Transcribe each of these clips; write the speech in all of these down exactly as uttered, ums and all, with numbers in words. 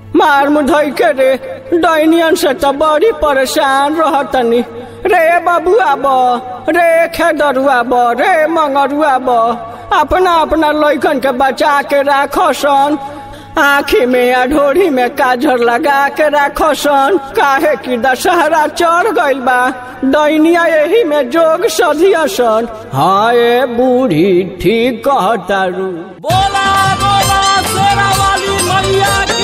मार मुधई के रे डैनियन से तो बड़ी परेशान रहतनी रे बबुआ बो रे खेदरुआ बो रे मंगरुआ बो अपना अपना लइकन के बचा के राखो सन आँखी में अढोरी में काजर लगा के राखो सन काहे कि दशहरा चढ़ गइल बा दैनिया यही में जोग सधिया सन। हाँ ए बूढ़ी ठीक कहतारू। बोला बोला शेरा वाली मैया की।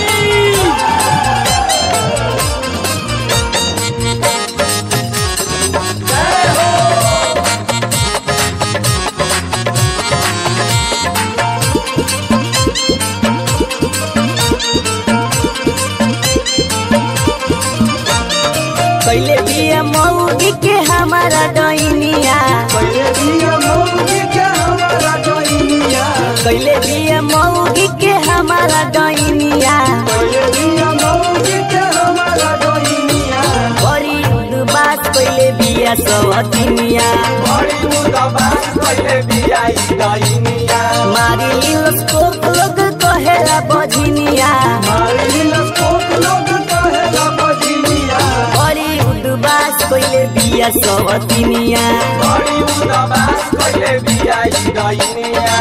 पहले दिया मौगी के हमारा डैनिया पहले दिया मौगी के हमारा डैनिया पहले दिया मौगी के हमारा डैनिया पहले दिया मौगी के हमारा डैनिया बड़ी उदबास पहले बिया सवतिनिया बड़ी उदबास पहले बिया डैनिया मारी लिलस्कोप लोग कहेला बझिनिया मारी लिलस्कोप लोग कहेला बझिनिया बड़ी उदबास पहले बिया सवतिनिया बड़ी उदबास पहले बिया डैनिया।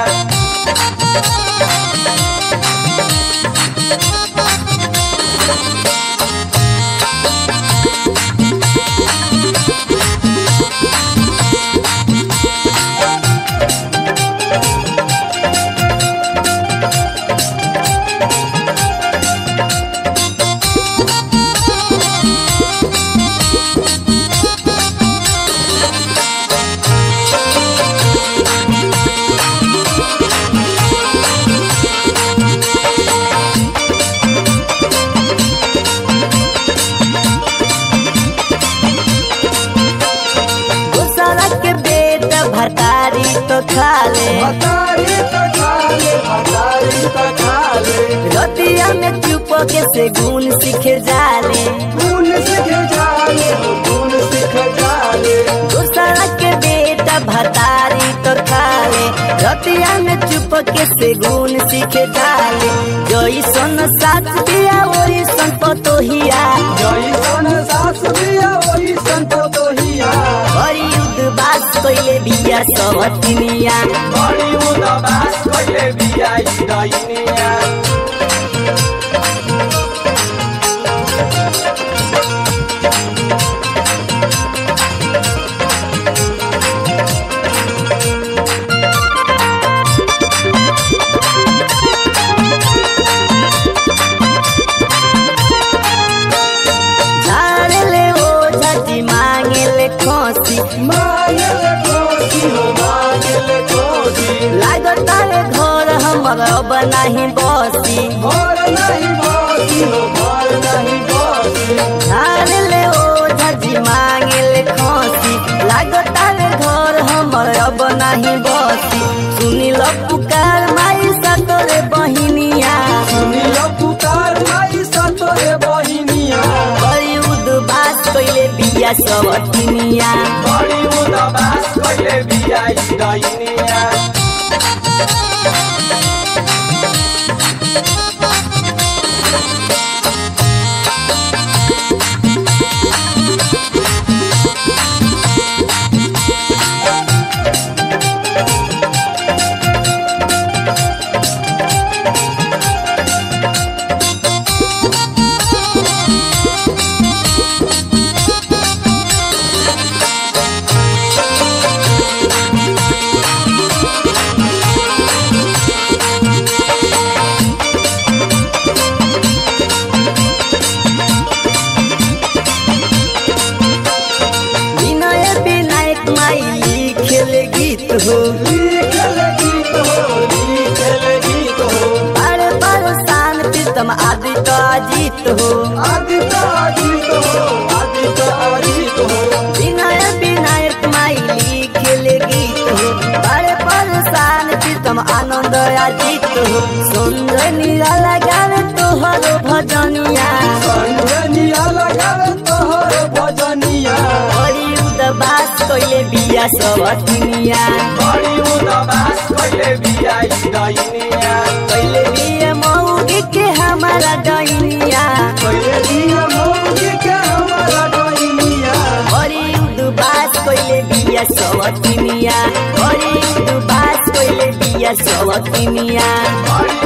भतारी तो खाले भतारी तो खाले भतारी तो खाले रतिया में चुप के से गुण सीखे जाले गुण सीखे जाले गुण सीखे जाले दूसरा के बेटा भतारी तो खाले रतिया में चुप के से गुण सीखे जाले जोई सन सास दिया वही सन पतोहिया जोई सन सास दिया वही सन पतोहिया बड़ी उदबास पहले बिया सवतिनिया बड़ी उदबास पहले बिया डैनिया। खोसी मांगले खोसी हो मांगले खोसी लागता है घर हमारा बनाही बसी घर नहीं बसी हो घर नहीं बसी धान ले ओ झजी मांगे ले खोसी लागता है घर हमारा बनाही बसी सुनी लो पुकार माई सतोरे बहिनिया सुनी लो पुकार माई सतोरे बहिनिया बड़ी उदबास पहले बिया सवतिनिया बड़ी उदबास पहले बिया डैनिया। गीत हो लिखले गीत हो लिखले गीत हो बार बार शान प्रीतम आदि तो अजीत हो आदि तो अजीत हो आदि तो अजीत हो विनय विनायक माई लिखले गीत हो बार बार शान प्रीतम आनंद अजीत हो सुंदर नीला लगावे तोहर भजनिया संजनिया लगावे तोहर भजनिया बड़ी उदबास कइले बिया सवतिनिया बड़ी उदबास कइले बिया डैनिया कइले बिया मौगी के हमारा डैनिया कोइले बिया सवतिनिया बड़ी उदबास कोइले बिया सवतिनिया